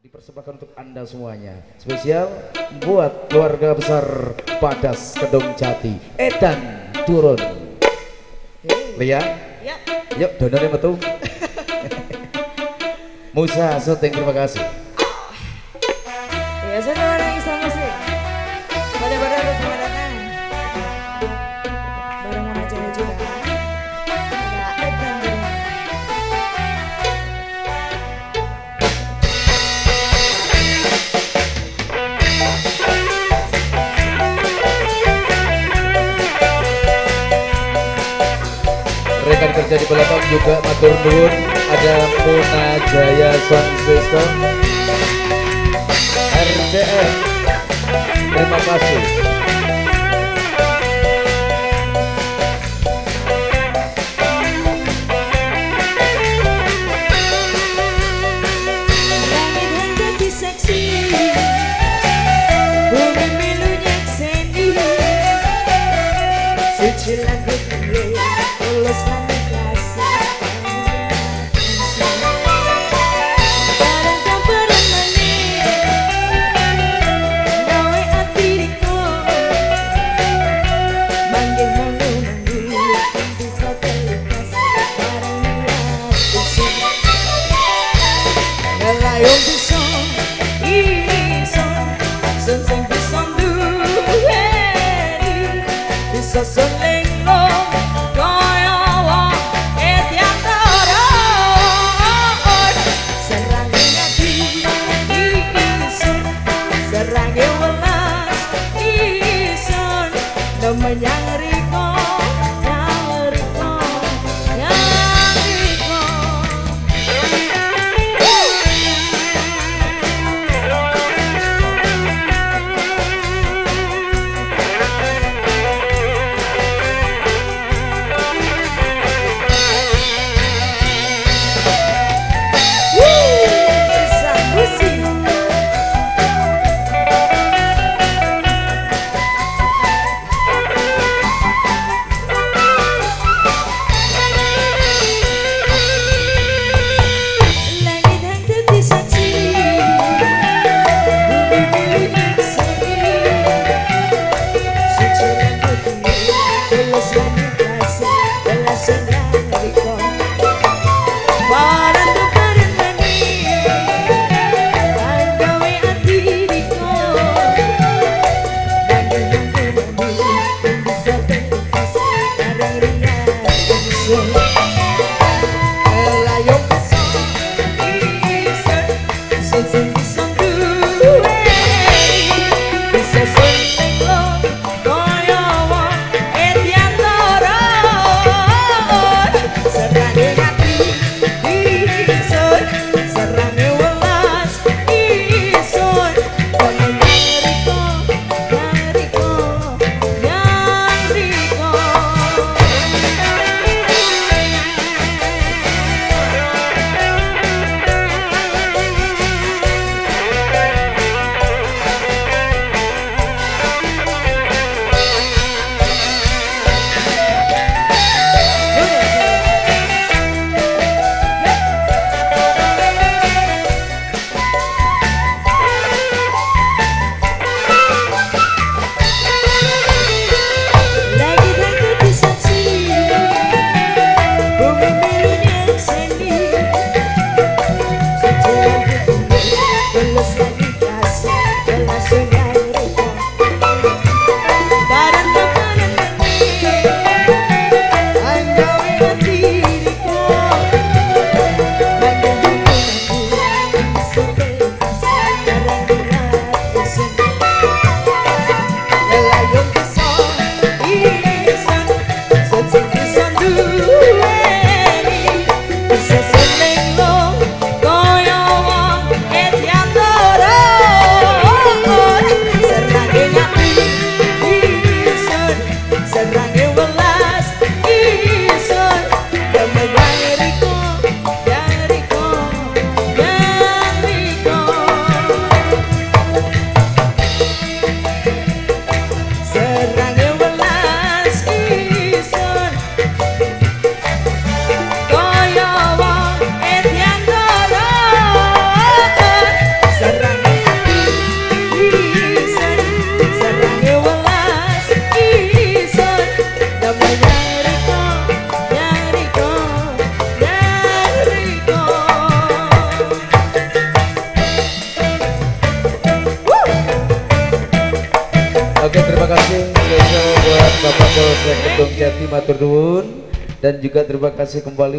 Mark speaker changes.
Speaker 1: dipersembahkan untuk Anda semuanya. Spesial buat keluarga besar Padas Kedung Jati. Edan turun. Lia,
Speaker 2: ya.
Speaker 1: Yuk donornya metu. Musa syuting, terima kasih.
Speaker 2: Ya sudah, orang Islam musik. Pada bersama datang. Barengan aja juga. Ya, Edan turun.
Speaker 1: Rekan kerja di belakang juga matur nuwun, ada Muna Jaya Sound System, RCF, terima kasih.
Speaker 2: Langit menjadi seksi, bumi milunya sendi, suci langit mulai tulus langit rasa. Barang kau berenang gawe hatiku, manggil manggil bisa terlepas barang hati. Ngelayong bisa, sensing bisa duweni, bisa selenglong kaya wong etiang torot. Serange ngati isun, serange welas isun, nemenyang riko, yang riko, yang riko.
Speaker 1: Oke, terima kasih spesial buat Bapak Polsek Kedung Jati matur nuwun dan juga terima kasih kembali